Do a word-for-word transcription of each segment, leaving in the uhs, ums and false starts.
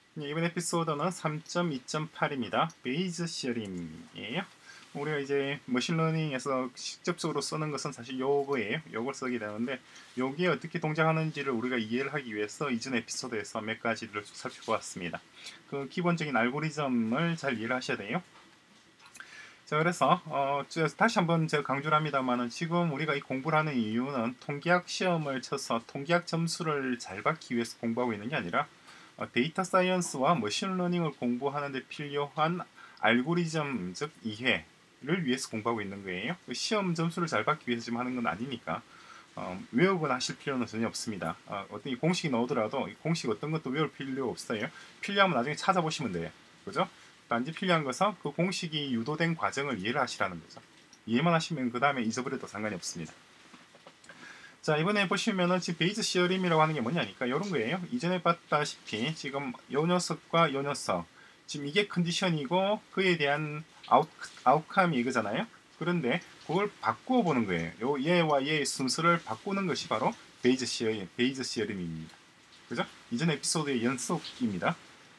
네, 이번 에피소드는 삼 점 이 점 팔입니다. 베이즈 시어링이에요. 우리가 이제 머신러닝에서 직접적으로 쓰는 것은 사실 요거예요. 요걸 쓰게 되는데 요게 어떻게 동작하는지를 우리가 이해를 하기 위해서 이전 에피소드에서 몇 가지를 쭉 살펴보았습니다. 그 기본적인 알고리즘을 잘 이해를 하셔야 돼요. 자, 그래서 어, 다시 한번 제가 강조를 합니다만은 지금 우리가 이 공부를 하는 이유는 통계학 시험을 쳐서 통계학 점수를 잘 받기 위해서 공부하고 있는 게 아니라 어, 데이터 사이언스와 머신러닝을 공부하는 데 필요한 알고리즘, 즉 이해를 위해서 공부하고 있는 거예요. 시험 점수를 잘 받기 위해서 지금 하는 건 아니니까 어, 외우거나 하실 필요는 전혀 없습니다. 어, 어떤 이 공식이 나오더라도 이 공식 어떤 것도 외울 필요 없어요. 필요하면 나중에 찾아보시면 돼요. 그죠? 단지 필요한 것은 그 공식이 유도된 과정을 이해를 하시라는 거죠. 이해만 하시면 그 다음에 잊어버려도 상관이 없습니다. 자, 이번에 보시면은 지금 베이즈 시어림이라고 하는 게 뭐냐니까 이런 거예요. 이전에 봤다시피 지금 요 녀석과 요 녀석, 지금 이게 컨디션이고 그에 대한 아웃, 아웃컴이 이거잖아요. 그런데 그걸 바꾸어 보는 거예요. 요 얘와 얘의 순서를 바꾸는 것이 바로 베이즈 시어림, 베이즈 시어림입니다. 그죠? 이전 에피소드의 연속입니다.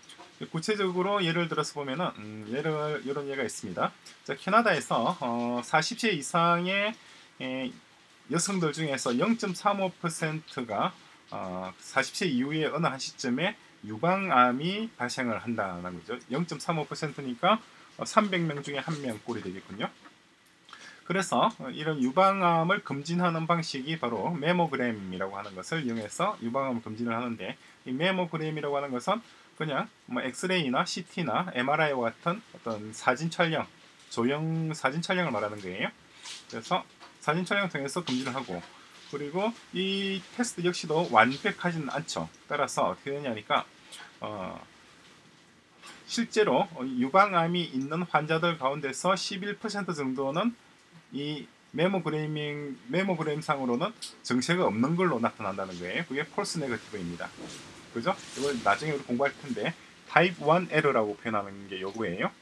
구체적으로 예를 들어서 보면은 음, 예를 이런 예가 있습니다. 자, 캐나다에서 어, 사십 세 이상의 에, 여성들 중에서 영 점 삼오 퍼센트가 어, 사십 세 이후에 어느 한 시점에 유방암이 발생을 한다는 거죠. 영 점 삼오 퍼센트니까 어, 삼백 명 중에 한 명 꼴이 되겠군요. 그래서 이런 유방암을 검진하는 방식이 바로 메모그램이라고 하는 것을 이용해서 유방암을 검진을 하는데, 이 메모그램이라고 하는 것은 그냥 뭐 엑스레이나 씨티나 엠알아이와 같은 어떤 사진 촬영, 조형 사진 촬영을 말하는 거예요. 그래서 사진 촬영을 통해서 검진을 하고, 그리고 이 테스트 역시도 완벽하지는 않죠. 따라서 어떻게 되냐니까 어, 실제로 유방암이 있는 환자들 가운데서 십일 퍼센트 정도는 이 메모그램ing, 메모그램상으로는 정체가 없는 걸로 나타난다는 거예요. 그게 폴스 네거티브입니다. 그죠? 이걸 나중에 우리 공부할 텐데 타입 원 에러라고 표현하는 게 요거예요.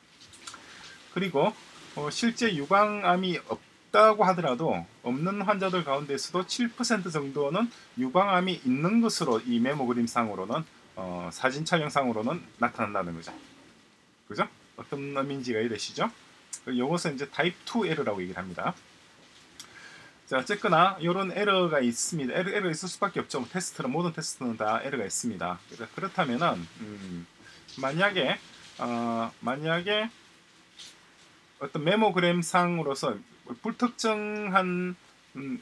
그리고 어, 실제 유방암이 없다고 하더라도 없는 환자들 가운데서도 칠 퍼센트 정도는 유방암이 있는 것으로 이 메모그램상으로는 어, 사진 촬영상으로는 나타난다는 거죠. 그죠? 어떤 의미인지가 이해되시죠? 이것은 이제 타입 투 에러라고 얘기를 합니다. 자, 어쨌거나 이런 에러가 있습니다. 에러, 에러가 있을 수밖에 없죠. 테스트는 모든 테스트는 다 에러가 있습니다. 그렇다면은 음, 만약에 어, 만약에 어떤 메모그램 상으로서 불특정한 음,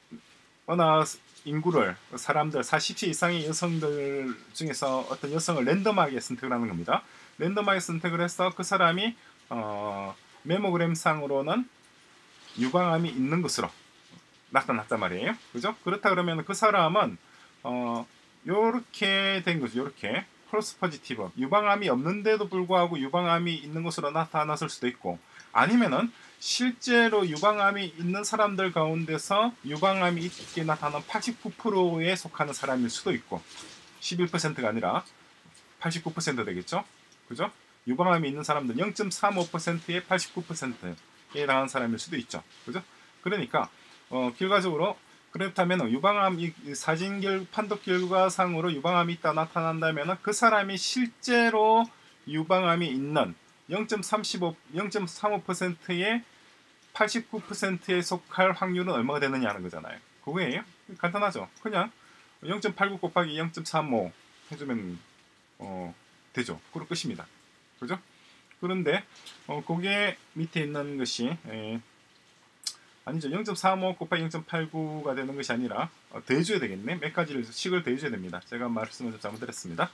어느 인구를 사람들 사십 세 이상의 여성들 중에서 어떤 여성을 랜덤하게 선택을 하는 겁니다. 랜덤하게 선택을 해서 그 사람이 어, 메모그램 상으로는 유방암이 있는 것으로 나타났단 말이에요. 그죠? 그렇다 그러면 그 사람은 어 요렇게 된 거죠. 요렇게 폴스 포지티브, 유방암이 없는데도 불구하고 유방암이 있는 것으로 나타났을 수도 있고, 아니면은 실제로 유방암이 있는 사람들 가운데서 유방암이 있게 나타나는 팔십구 퍼센트에 속하는 사람일 수도 있고, 십일 퍼센트가 아니라 팔십구 퍼센트 되겠죠? 그죠? 유방암이 있는 사람들 영 점 삼오 퍼센트에 팔십구 퍼센트에 해당하는 사람일 수도 있죠. 그죠? 그러니까 어, 결과적으로 그렇다면 유방암 사진 결, 판독 결과상으로 유방암이 있다 나타난다면 그 사람이 실제로 유방암이 있는 영 점 삼오, 영 점 삼오 퍼센트의 팔십구 퍼센트에 속할 확률은 얼마가 되느냐 는 거잖아요. 그거예요. 간단하죠. 그냥 영 점 팔구 곱하기 영 점 삼오 해주면 어, 되죠. 그럼 끝입니다. 그죠? 그런데 어, 그게 밑에 있는 것이 에, 아니죠. 영 점 삼오 곱하기 영 점 팔구가 되는 것이 아니라 어, 더해줘야 되겠네. 몇 가지를 식을 더해줘야 됩니다. 제가 말씀을 좀 잘못드렸습니다.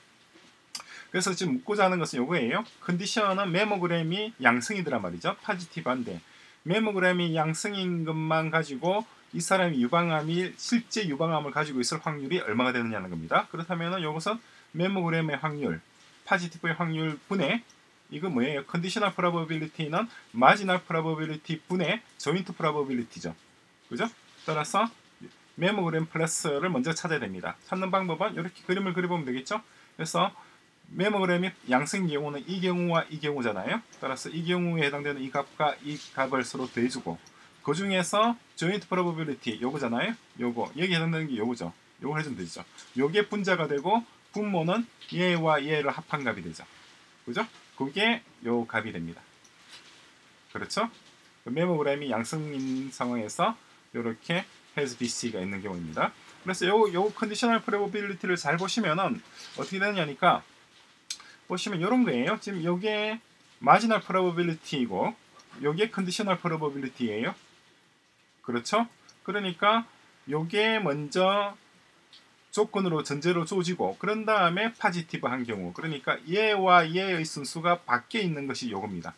그래서 지금 묻고자 하는 것은 이거예요. 컨디션은 메모그램이 양성이더란 말이죠. 파지티브한데 메모그램이 양성인 것만 가지고 이 사람이 유방암이 실제 유방암을 가지고 있을 확률이 얼마가 되느냐는 겁니다. 그렇다면 이것은 메모그램의 확률, 파지티브의 확률 분의 이거 뭐예요? 컨디셔널 프로버빌리티는 마지널 프로버빌리티 분의 조인트 프로버빌리티죠. 그죠? 따라서 메모그램 플러스를 먼저 찾아야 됩니다. 찾는 방법은 이렇게 그림을 그려보면 되겠죠? 그래서 메모그램이 양성인 경우는 이 경우와 이 경우잖아요. 따라서 이 경우에 해당되는 이 값과 이 값을 서로 더해주고, 그 중에서 조인트 프로버빌리티 요거잖아요. 요거 여기 해당되는 게 요거죠. 요걸 해주면 되죠. 요게 분자가 되고 분모는 얘와 얘를 합한 값이 되죠. 그죠? 그게 요 값이 됩니다. 그렇죠? 메모그램이 양성인 상황에서 이렇게 has bc가 있는 경우입니다. 그래서 요, 요 컨디셔널 프로버빌리티를 잘 보시면은 어떻게 되느냐니까 보시면 이런 거예요. 지금 요게 마지널 프로버빌리티이고 요게 컨디셔널 프로버빌리티예요. 그렇죠? 그러니까 요게 먼저 조건으로 전제로 주어지고 그런 다음에 파지티브 한 경우 그러니까 얘와 얘의 순수가 밖에 있는 것이 요겁니다.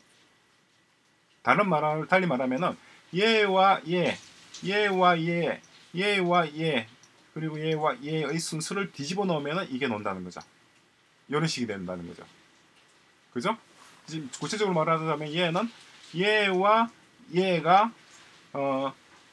다른 말 달리 말하면은 얘와 얘, 얘와 얘, 얘와 얘 그리고 얘와 얘의 순수를 뒤집어 놓으면은 이게 논다는 거죠. 이런 식이 된다는 거죠. 그죠? 지금 구체적으로 말하자면 얘는 얘와 얘가 어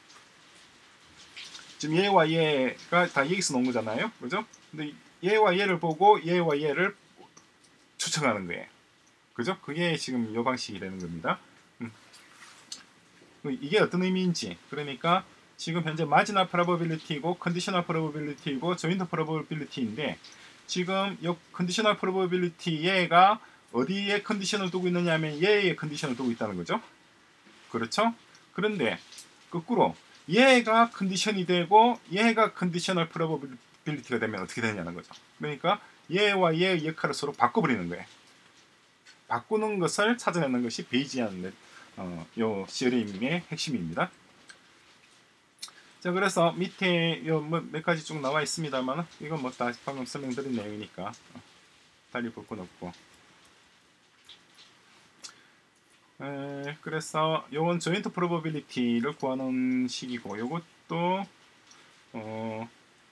지금 얘와 얘가 다 여기서 놓은 거잖아요. 그죠? 근데 얘와 얘를 보고 얘와 얘를 추측하는 거예요. 그죠? 그게 지금 이 방식이 되는 겁니다. 음. 이게 어떤 의미인지 그러니까 지금 현재 마지널 프로버빌리티이고 컨디셔널 프로버빌리티이고 조인트 프로버빌리티인데 지금 이 컨디셔널 프로버빌리티 얘가 어디에 컨디션을 두고 있느냐 하면 얘의 컨디션을 두고 있다는 거죠. 그렇죠? 그런데 거꾸로 얘가 컨디션이 되고 얘가 컨디셔널 프로버빌리티가 되면 어떻게 되냐는 거죠. 그러니까 얘와 얘의 역할을 서로 바꿔버리는 거예요. 바꾸는 것을 찾아내는 것이 베이지안 어, 요 시어림의 핵심입니다. 자, 그래서 밑에 요 몇 가지 쭉 나와 있습니다만 이건 뭐 다 방금 설명드린 내용이니까 어, 달리 볼 건 없고. 에, 그래서 요건 조인트 프로버빌리티를 구하는 식이고 요것도 어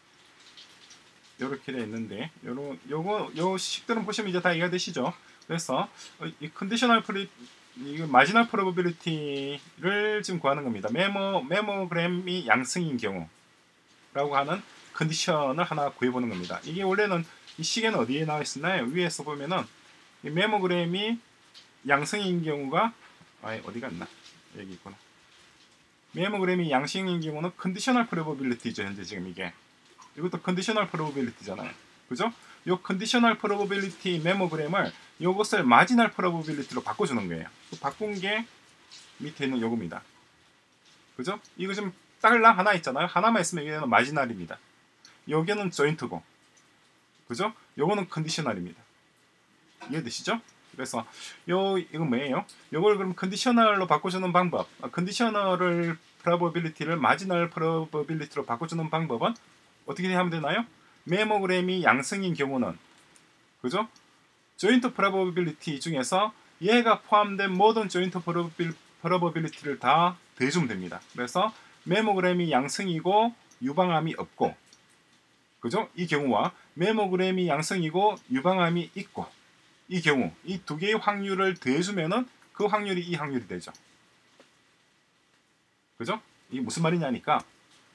요렇게 되어 있는데 요런 요거 요 식들은 보시면 이제 다 이해가 되시죠? 그래서 이 컨디셔널 프리 이 마지널 프로버빌리티를 지금 구하는 겁니다. 메모 메모그램이 양승인 경우라고 하는 컨디션을 하나 구해보는 겁니다. 이게 원래는 이 시계는 어디에 나와 있었나요? 위에서 보면은 이 메모그램이 양성인 경우가 아예 어디 갔나? 여기 있구나. 메모그램이 양성인 경우는 컨디셔널 프로버빌리티죠. 현재 지금 이게 이것도 컨디셔널 프로버빌리티잖아요. 그죠? 요 컨디셔널 프로버빌리티 메모그램을 요것을 마지널 프로버빌리티로 바꿔주는 거예요. 바꾼 게 밑에 있는 요겁니다. 그죠? 이거 지금 딸랑 하나 있잖아요. 하나만 있으면 여기는 마지널입니다. 여기는 조인트고, 그죠? 요거는 컨디셔널입니다. 이해되시죠? 그래서 요 이건 뭐예요? 요걸 그럼 컨디셔널로 바꿔주는 방법, 컨디셔널을 프로버빌리티를 마지널 프로버빌리티로 바꿔주는 방법은 어떻게 하면 되나요? 메모그램이 양성인 경우는 그죠? 조인트 프로버빌리티 중에서 얘가 포함된 모든 조인트 프로버빌리티를 다 대주면 됩니다. 그래서 메모그램이 양성이고 유방암이 없고 그죠? 이 경우와 메모그램이 양성이고 유방암이 있고 이 경우 이 두 개의 확률을 더해주면은 그 확률이 이 확률이 되죠. 그죠? 이게 무슨 말이냐니까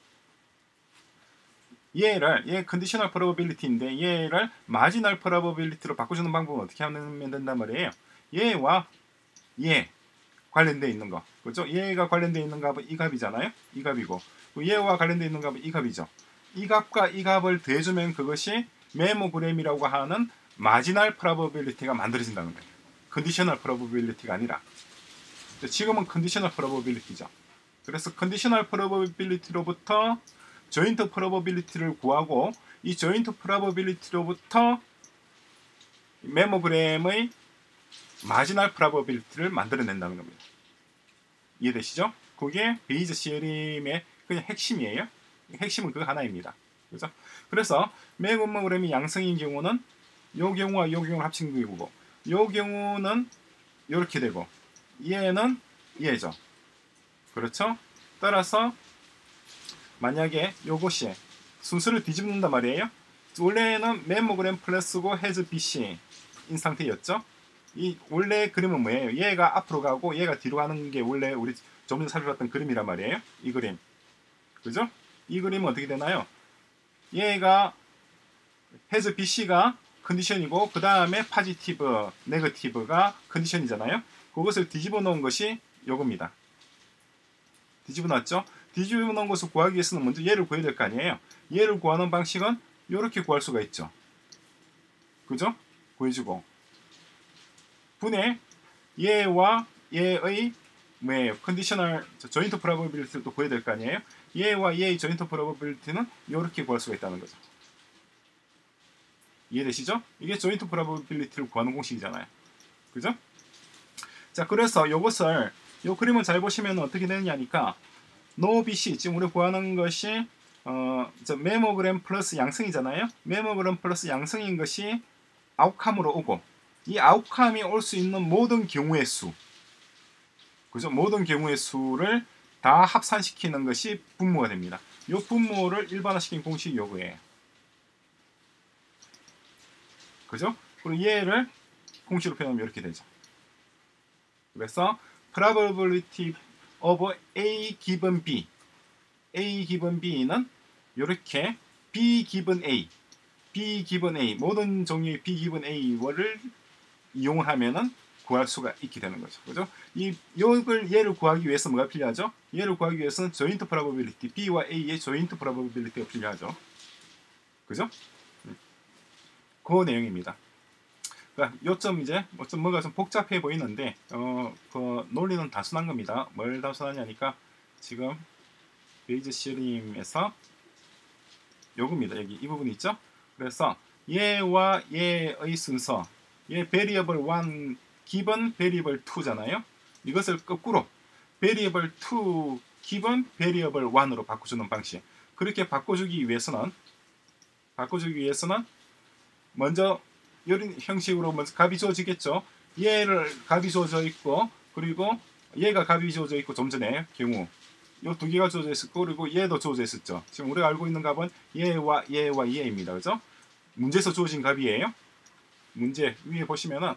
얘를 얘 컨디셔널 프로버빌리티인데 얘를 마지널 프로버빌리티로 바꿔주는 방법은 어떻게 하면 된단 말이에요. 얘와 얘 관련되어 있는 거 그죠? 얘가 관련되어 있는 값은 이 값이잖아요. 이 값이고 얘와 관련되어 있는 값은 이 값이죠. 이 값과 이 값을 더해주면 그것이 메모그램이라고 하는 마지널 프로버빌리티가 만들어진다는 거예요. 컨디셔널 프로버빌리티가 아니라 지금은 컨디셔널 프로버빌리티죠. 그래서 컨디셔널 프로버빌리티로부터 조인트 프로버빌리티를 구하고 이 조인트 프로버빌리티로부터 메모그램의 마지널 프로버빌리티를 만들어낸다는 겁니다. 이해되시죠? 그게 베이즈 시어림의 그냥 핵심이에요. 핵심은 그 하나입니다. 그죠? 그래서 메모그램이 양성인 경우는 요 경우와 요 경우를 합친 경우고 요 경우는 이렇게 되고 얘는 얘죠. 그렇죠? 따라서 만약에 요것이 순서를 뒤집는단 말이에요. 원래는 메모그램 플러스고 has bc인 상태였죠. 이 원래 그림은 뭐예요? 얘가 앞으로 가고 얘가 뒤로 가는 게 원래 우리 좀 전에 살펴봤던 그림이란 말이에요. 이 그림. 그죠? 이 그림은 어떻게 되나요? 얘가 has bc가 컨디션이고 그 다음에 파지티브, 네거티브가 컨디션이잖아요. 그것을 뒤집어 놓은 것이 요겁니다. 뒤집어 놨죠? 뒤집어 놓은 것을 구하기 위해서는 먼저 얘를 구해야 될 거 아니에요. 얘를 구하는 방식은 이렇게 구할 수가 있죠. 그죠? 구해주고 분의 얘와 얘의 뭐예요? 컨디셔널 조인트 프로버빌리티를 또 구해야 될 거 아니에요? 얘와 얘의 조인트 프로버빌리티는 이렇게 구할 수가 있다는 거죠. 이해되시죠? 이게 조인트 프로버빌리티를 구하는 공식이잖아요. 그죠? 자, 그래서 이것을 이 그림을 잘 보시면 어떻게 되느냐니까 노비시 지금 우리 구하는 것이 어, 저 메모그램 플러스 양성이잖아요. 메모그램 플러스 양성인 것이 아웃컴으로 오고 이 아웃컴이 올 수 있는 모든 경우의 수, 그죠? 모든 경우의 수를 다 합산시키는 것이 분모가 됩니다. 이 분모를 일반화시킨 공식이 요거예요. 그죠? 그리고 얘를 공식으로 표현하면 이렇게 되죠. 그래서 probability of A given B, A given B는 이렇게 B given A, B given A 모든 종류의 B given A를 이용하면은 구할 수가 있게 되는 거죠. 그죠? 이 요걸 얘를 구하기 위해서 뭐가 필요하죠? 얘를 구하기 위해서는 joint probability, B와 A의 joint probability가 필요하죠. 그죠? 그 내용입니다. 그러니까 요점 이제 좀 뭐가 좀 복잡해 보이는데 어, 그 논리는 단순한 겁니다. 뭘 단순하냐니까 지금 베이즈 시어림에서 요겁니다. 여기 이 부분 있죠? 그래서 얘와 얘의 순서, 얘 variable 일 기본 variable 이잖아요. 이것을 거꾸로 variable 이 기본 variable 일으로 바꿔주는 방식. 그렇게 바꿔주기 위해서는 바꿔주기 위해서는 먼저 이런 형식으로 먼저 값이 주어지겠죠. 얘를 값이 주어져 있고 그리고 얘가 값이 주어져 있고 좀 전에 경우 이 두 개가 주어져 있었고 그리고 얘도 주어져 있었죠. 지금 우리가 알고 있는 값은 얘와 얘와 얘입니다. 그죠? 문제에서 주어진 값이에요. 문제 위에 보시면은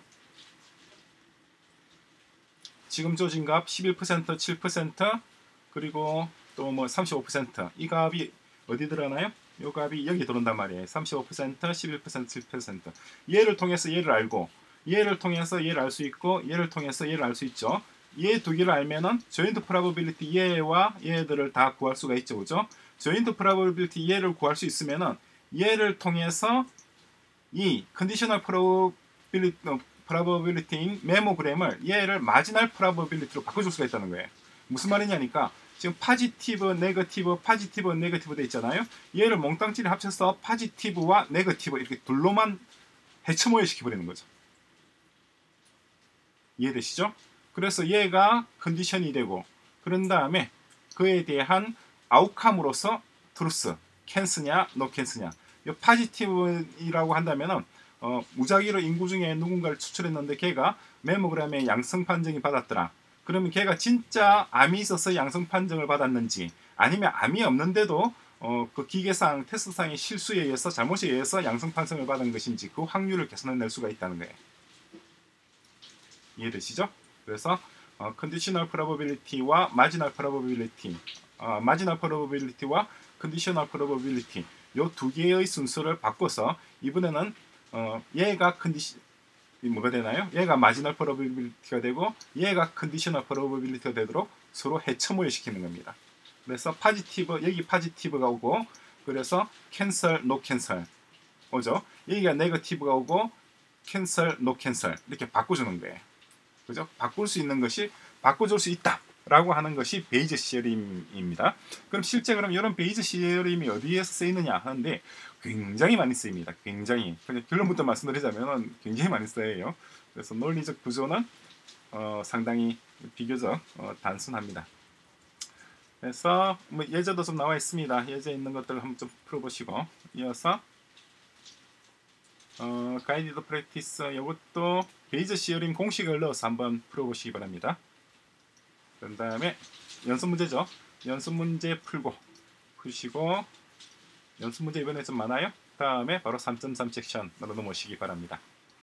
지금 주어진 값 십일 퍼센트, 칠 퍼센트 그리고 또 뭐 삼십오 퍼센트 이 값이 어디 들어가나요? 이 값이 여기 들어온단 말이에요. 삼십오 퍼센트, 십일 퍼센트, 칠 퍼센트. 얘를 통해서 얘를 알고 얘를 통해서 얘를 알 수 있고 얘를 통해서 얘를 알 수 있죠. 얘 두 개를 알면은 조인트 프로버빌리티 얘와 얘들을 다 구할 수가 있죠. 그죠? 조인트 프로버빌리티 얘를 구할 수 있으면은 얘를 통해서 이 컨디셔널 프로버빌리티 프로버빌리티인 메모그램을 얘를 마지널 프로버빌리티로 바꿔줄 수가 있다는 거예요. 무슨 말이냐니까 지금 파지티브, 네거티브, 파지티브, 네거티브 돼 있잖아요. 얘를 몽땅끼리 합쳐서 파지티브와 네거티브 이렇게 둘로만 해처모여 시켜버리는 거죠. 이해되시죠? 그래서 얘가 컨디션이 되고 그런 다음에 그에 대한 아웃컴으로서 트루스, 캔스냐, 노 캔스냐. 이 파지티브이라고 한다면은 어, 무작위로 인구 중에 누군가를 추출했는데 걔가 메모그램의 양성 판정이 받았더라. 그러면 걔가 진짜 암이 있어서 양성 판정을 받았는지 아니면 암이 없는데도 어, 그 기계상 테스트상의 실수에 의해서 잘못에 의해서 양성 판정을 받은 것인지 그 확률을 계산해낼 수가 있다는 거예요. 이해되시죠? 그래서 어, 컨디셔널 프로버빌리티와 마지널 프로버빌리티, 어, 마지널 프로버빌리티와 컨디셔널 프로버빌리티 이 두 개의 순서를 바꿔서 이번에는 어, 얘가 컨디시 뭐가 되나요? 얘가 마지널 프로버빌리티가 되고 얘가 컨디셔널 프로버빌리티가 되도록 서로 해처모여 시키는 겁니다. 그래서 파지티브 여기 파지티브가 오고 그래서 캔슬 노 캔슬 오죠. 여기가 네거티브가 오고 캔슬 노 캔슬 이렇게 바꿔주는 거예요. 그죠? 바꿀 수 있는 것이 바꿔줄 수 있다 라고 하는 것이 베이즈 시어림입니다. 그럼 실제 그럼 이런 베이즈 시어림이 어디에서 쓰이느냐 하는데 굉장히 많이 쓰입니다. 굉장히 그냥 결론부터 말씀드리자면 굉장히 많이 쓰여요. 그래서 논리적 구조는 어, 상당히 비교적 어, 단순합니다. 그래서 뭐 예제도 좀 나와 있습니다. 예제 있는 것들을 한번 좀 풀어보시고 이어서 어, 가이디드 프랙티스 이것도 베이즈 시어림 공식을 넣어서 한번 풀어보시기 바랍니다. 그 다음에 연습 문제죠. 연습 문제 풀고 푸시고 연습 문제 이번에 좀 많아요. 다음에 바로 삼 점 삼 섹션으로 넘어오시기 바랍니다.